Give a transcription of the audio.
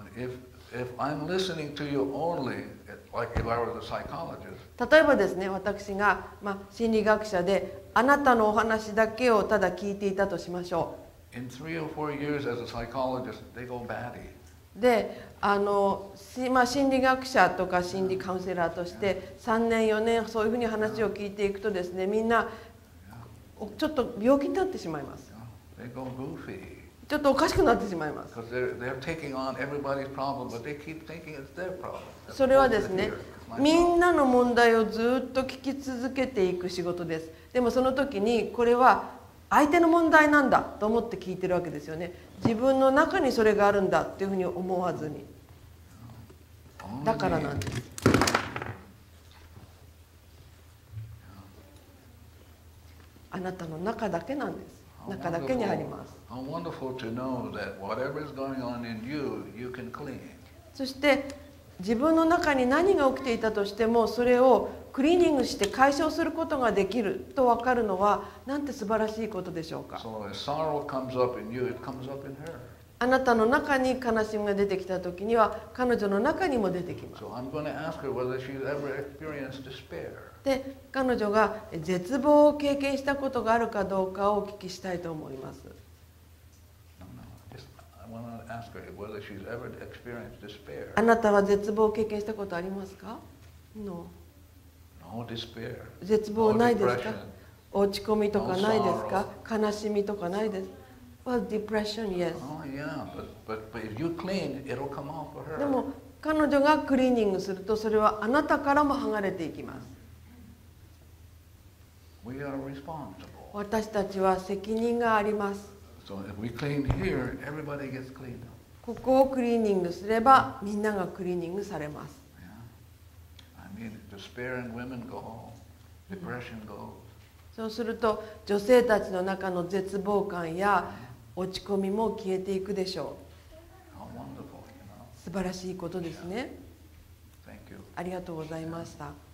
if I'm listening to you only, like if I was a psychologist, 例えばですね、私が、心理学者であなたのお話だけをただ聞いていたとしましょ in 3 or 4 years as a psychologist, they go batty. う。で心理学者とか心理カウンセラーとして3年4年そういうふうに話を聞いていくとですね、みんなちょっと病気になってしまいます。 They go goofy ちょっとおかしくなってしまいます。 because they're taking on everybody's problem, but they keep thinking it's their problem. それはですね、みんなの問題をずっと聞き続けていく仕事です。でもその時にこれは相手の問題なんだと思って聞いてるわけですよね。自分の中にそれがあるんだっていうふうに思わずに。だからなんです。あなたの中だけなんです。中だけにあります。 How wonderful to know that whatever is going on in you, you can clean. そして自分の中に何が起きていたとしてもそれをクリーニングして解消することができると分かるのはなんて素晴らしいことでしょうか。 So as sorrow comes up in you, it comes up in her. あなたの中に悲しみが出てきた時には彼女の中にも出てきます。 So I'm going to ask her whether she's ever experienced despair. で、彼女が絶望を経験したことがあるかどうかをお聞きしたいと思います。 I want to ask her whether she's ever experienced despair. あなたは絶望を経験したことありますか？ No. No despair. 絶望ないですか？ depression. 落ち込みとかないですか？悲しみとかないです。Well, depression, yes. Oh yeah, but if you clean, it'll come off for で her. も彼女がクリーニングするとそれはあなたからも剥がれていきます。 We are responsible. 私たちは責任があります。 So if we clean here, everybody gets cleaned up. ここをクリーニングすればみんながクリーニングされます。 Yeah. I mean, despair in women go, depression goes. そうすると女性たちの中の絶望感や落ち込みも消えていくでしょ How wonderful, う。素晴らしいことですね。 Thank you. ありがとうございました。